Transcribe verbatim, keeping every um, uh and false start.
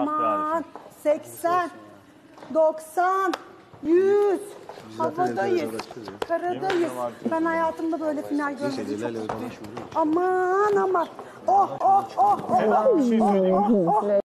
Aman seksen, doksan, yüz. Havadayız. Karadayız. Ben hayatımda böyle final görmedim. Aman aman. Oh oh oh oh. Oh, oh, oh, oh.